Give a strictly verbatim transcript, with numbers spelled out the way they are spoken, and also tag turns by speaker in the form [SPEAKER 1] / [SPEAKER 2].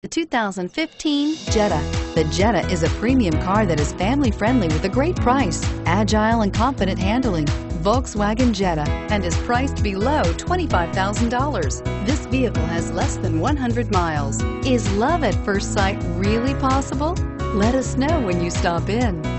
[SPEAKER 1] The two thousand fifteen Jetta. The Jetta is a premium car that is family-friendly with a great price, agile and confident handling. Volkswagen Jetta, and is priced below twenty-five thousand dollars. This vehicle has less than one hundred miles. Is love at first sight really possible? Let us know when you stop in.